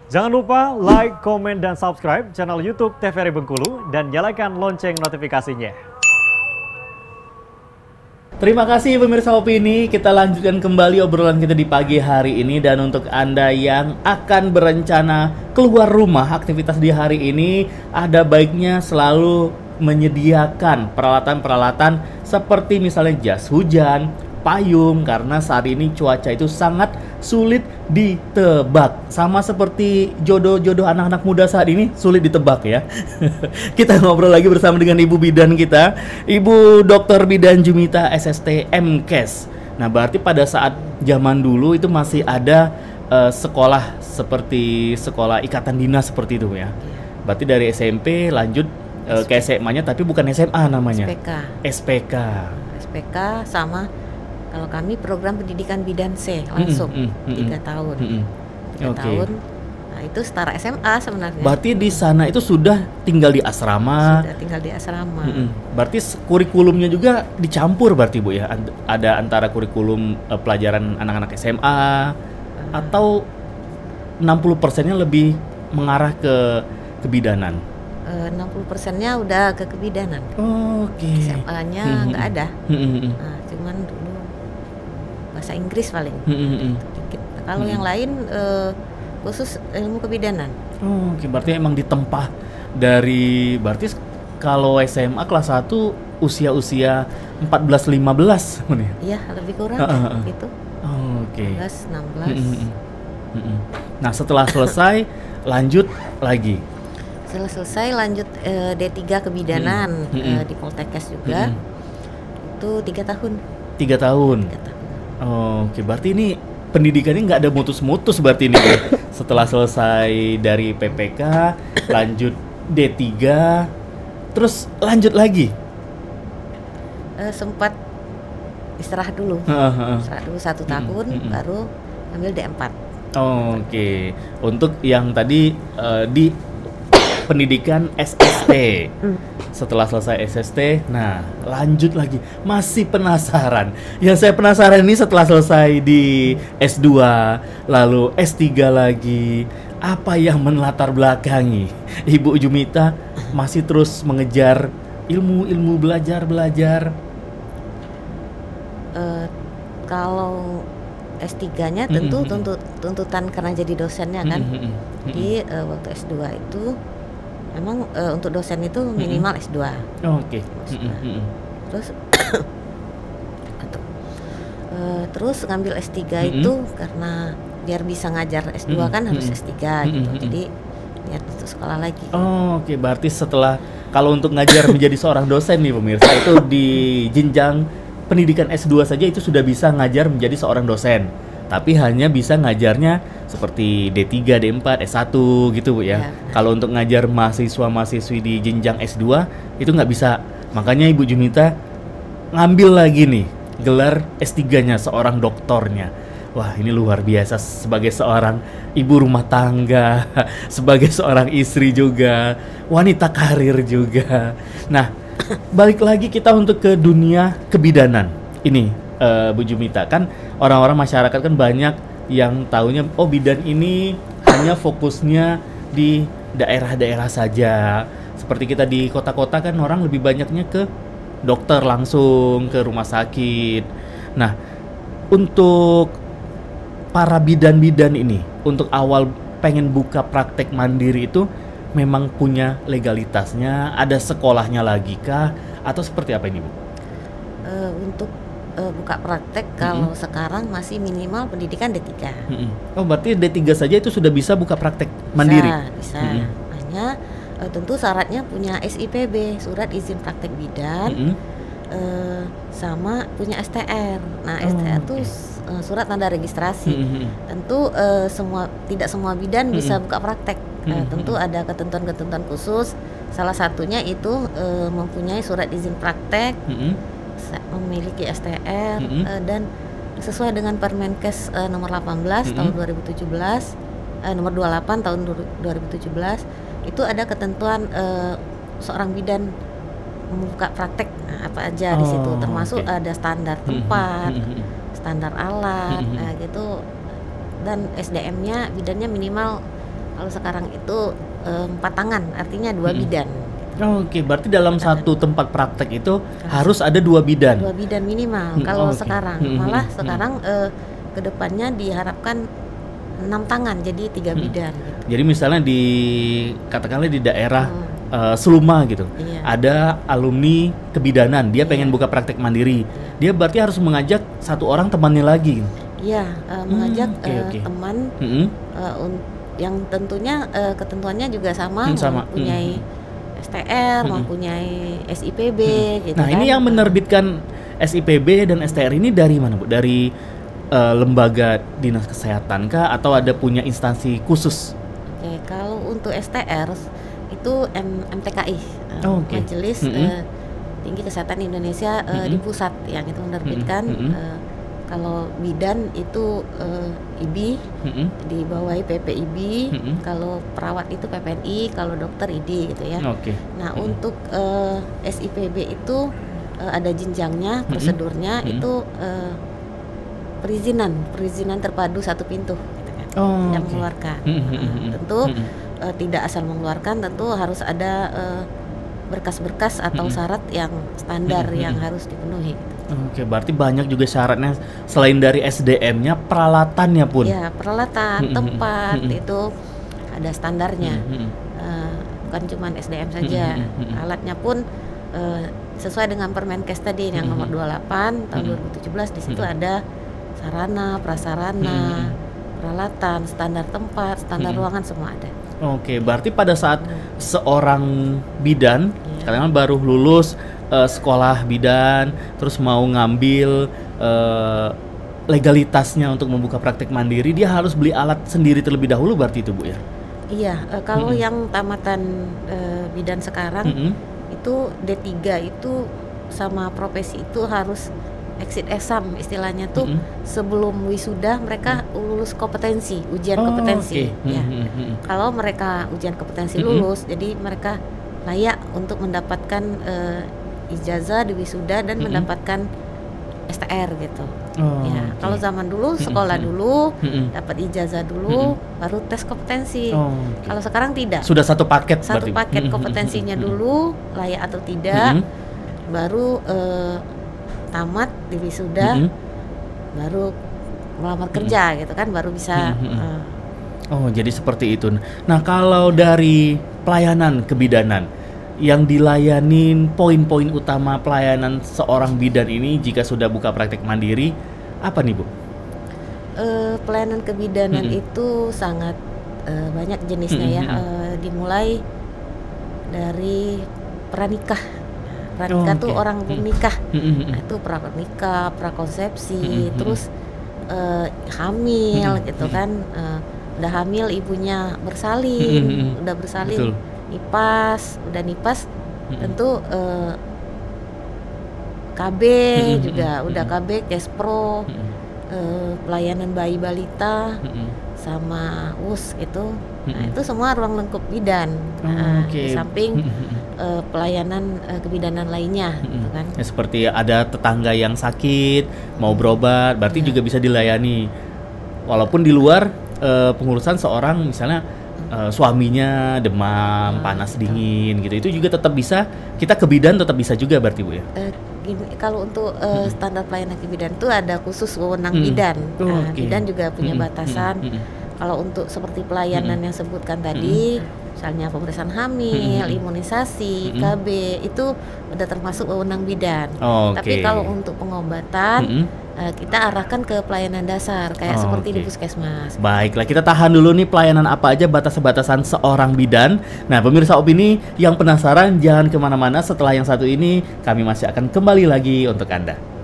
Jangan lupa like, komen, dan subscribe channel YouTube TVRI Bengkulu dan nyalakan lonceng notifikasinya. Terima kasih pemirsa Opini, kita lanjutkan kembali obrolan kita di pagi hari ini. Dan untuk Anda yang akan berencana keluar rumah, aktivitas di hari ini, ada baiknya selalu menyediakan peralatan-peralatan seperti misalnya jas hujan, payung, karena saat ini cuaca itu sangat sulit ditebak. Sama seperti jodoh-jodoh anak-anak muda saat ini sulit ditebak ya. Kita ngobrol lagi bersama dengan Ibu Bidan kita, Ibu Dr. Bidan Jumita SST MKes. Nah, berarti pada saat zaman dulu itu masih ada sekolah seperti sekolah ikatan dinas seperti itu ya. Berarti dari SMP lanjut ke SMA-nya, tapi bukan SMA namanya. SPK. SPK sama kalau kami program pendidikan bidan C langsung 3 tahun. 3 tahun. Nah, itu setara SMA sebenarnya. Berarti di sana itu sudah tinggal di asrama. Sudah tinggal di asrama. Berarti kurikulumnya juga dicampur berarti Bu ya. Ada antara kurikulum pelajaran anak-anak SMA atau 60%-nya lebih mengarah ke kebidanan. 60%-nya udah ke kebidanan. Oke. SMA-nya nggak ada. Nah, cuman dulu bahasa Inggris paling. Dikit. Kalau yang lain khusus ilmu kebidanan. Oke, berarti emang ditempa dari, berarti kalau SMA kelas 1 usia-usia 14-15 ya? Iya, lebih kurang gitu. Oke. 16. Nah, setelah selesai lanjut lagi. Setelah selesai lanjut D3 kebidanan di Poltekkes juga. Itu 3 tahun. 3 tahun. 3 tahun. Oke, berarti ini pendidikannya nggak ada mutus-mutus berarti ini. Setelah selesai dari PPK, lanjut D3, terus lanjut lagi. Sempat istirahat dulu. Istirahat dulu 1 tahun, baru ambil D4. Oke, untuk yang tadi di pendidikan SST. Setelah selesai SST, nah lanjut lagi. Masih penasaran. Yang saya penasaran ini setelah selesai di S2, lalu S3 lagi, apa yang melatar belakangi Ibu Jumita masih terus mengejar ilmu belajar? Kalau S3-nya tentu tuntutan karena jadi dosennya kan. Jadi waktu S2 itu memang untuk dosen itu minimal S2. Oke. Terus terus ngambil S3 itu karena biar bisa ngajar S2 kan harus S3 gitu. Jadi niat untuk sekolah lagi. Oke, berarti setelah, kalau untuk ngajar menjadi seorang dosen nih pemirsa, itu di jenjang pendidikan S2 saja itu sudah bisa ngajar menjadi seorang dosen. Tapi hanya bisa ngajarnya seperti D3, D4, S1 gitu Bu ya. Kalau untuk ngajar mahasiswa-mahasiswi di jenjang S2 itu nggak bisa. Makanya Ibu Jumita ngambil lagi nih gelar S3-nya, seorang doktornya. Wah, ini luar biasa sebagai seorang ibu rumah tangga, sebagai seorang istri juga, wanita karir juga. Nah, balik lagi kita untuk ke dunia kebidanan. Ini Bu Jumita, kan orang-orang masyarakat kan banyak yang taunya oh bidan ini hanya fokusnya di daerah-daerah saja. Seperti kita di kota-kota kan orang lebih banyaknya ke dokter langsung, ke rumah sakit. Nah, untuk para bidan-bidan ini, untuk awal pengen buka praktek mandiri itu memang punya legalitasnya, ada sekolahnya lagi kah, atau seperti apa ini Bu? Untuk buka praktek kalau sekarang masih minimal pendidikan D3. Oh, berarti D3 saja itu sudah bisa buka praktek mandiri? Bisa. Hanya tentu syaratnya punya SIPB, surat izin praktek bidan, sama punya STR. Nah, STR itu surat tanda registrasi. Tentu tidak semua bidan bisa buka praktek. Tentu ada ketentuan-ketentuan khusus. Salah satunya itu mempunyai surat izin praktek, memiliki STR, dan sesuai dengan Permenkes nomor 18 tahun 2017, nomor 28 tahun 2017, itu ada ketentuan seorang bidan membuka praktek apa aja di situ, termasuk ada standar tempat, standar alat, gitu, dan SDM-nya bidannya minimal Kalau sekarang itu 4 tangan, artinya 2 bidan. Oke, berarti dalam satu tempat praktek itu harus ada 2 bidan. 2 bidan minimal. Kalau oke. sekarang, malah sekarang kedepannya diharapkan 6 tangan, jadi 3 bidan. Gitu. Jadi misalnya katakanlah di daerah Seluma gitu, Iya. ada alumni kebidanan, dia pengen buka praktek mandiri, dia berarti harus mengajak 1 orang temannya lagi. Iya, mengajak oke. teman yang tentunya ketentuannya juga sama, Sama. mempunyai STR, mempunyai SIPB, gitu Nah, kan. ini yang menerbitkan SIPB dan STR ini dari mana, Bu? Dari lembaga dinas kesehatan kah atau ada punya instansi khusus? Oke, kalau untuk STR itu MTKI, Oke. Majelis Tinggi Kesehatan Indonesia di pusat yang itu menerbitkan. Kalau bidan itu IBI, dibawahi PPIB. Kalau perawat itu PPNI, kalau dokter ID gitu ya. Oke. Nah, untuk SIPB itu ada jenjangnya, prosedurnya itu perizinan terpadu satu pintu, gitu kan. Tidak mengeluarkan. Tentu tidak asal mengeluarkan, tentu harus ada berkas-berkas atau syarat yang standar yang harus dipenuhi. Gitu. Oke, berarti banyak juga syaratnya selain dari SDM-nya, peralatannya pun. Ya, peralatan, tempat itu ada standarnya. Bukan cuma SDM saja, alatnya pun sesuai dengan Permenkes tadi yang nomor 28 tahun 2017. Di situ ada sarana, prasarana, peralatan, standar tempat, standar ruangan, semua ada. Oke, berarti pada saat seorang bidan, katakanlah baru lulus sekolah bidan, terus mau ngambil legalitasnya untuk membuka praktek mandiri, dia harus beli alat sendiri terlebih dahulu, berarti itu, Bu ya? Iya, kalau yang tamatan bidan sekarang itu D3 itu sama profesi itu harus exit exam istilahnya tuh, sebelum wisuda mereka lulus kompetensi, ujian kompetensi. Ya. Kalau mereka ujian kompetensi lulus, jadi mereka layak untuk mendapatkan ijazah di wisuda dan mendapatkan STR gitu. Ya, kalau zaman dulu sekolah dulu, dapat ijazah dulu, baru tes kompetensi. Kalau sekarang tidak. Sudah satu paket Satu berarti. paket kompetensinya dulu, layak atau tidak, baru tamat di wisuda, baru melamar kerja gitu kan, baru bisa. Oh, jadi seperti itu. Nah, kalau dari pelayanan kebidanan yang dilayanin, poin-poin utama pelayanan seorang bidan ini jika sudah buka praktek mandiri, apa nih, Bu? Pelayanan kebidanan itu sangat banyak jenisnya ya. Dimulai dari pranikah. Pranikah tuh orang belum nikah. Nah, itu pranikah, prakonsepsi, terus hamil gitu kan. Udah hamil ibunya bersalin, udah bersalin. Betul. Udah nipas, tentu KB juga udah KB, Kespro, pelayanan bayi balita, sama US itu. Nah, itu semua ruang lingkup bidan. Di samping pelayanan kebidanan lainnya, gitu kan. Ya, seperti ada tetangga yang sakit mau berobat, berarti juga bisa dilayani. Walaupun di luar pengurusan seorang misalnya suaminya demam, panas dingin gitu, itu juga tetap bisa, kita ke bidan tetap bisa juga berarti, Bu ya? Kalau untuk standar pelayanan kebidan itu ada khusus wewenang bidan. Bidan juga punya batasan. Kalau untuk seperti pelayanan yang sebutkan tadi, misalnya pemeriksaan hamil, imunisasi, KB, itu udah termasuk wewenang bidan. Tapi kalau untuk pengobatan, kita arahkan ke pelayanan dasar kayak seperti di puskesmas. Baiklah, kita tahan dulu nih pelayanan apa aja batas-batasan seorang bidan. Nah, pemirsa Opini yang penasaran jangan kemana-mana, setelah yang satu ini kami masih akan kembali lagi untuk Anda.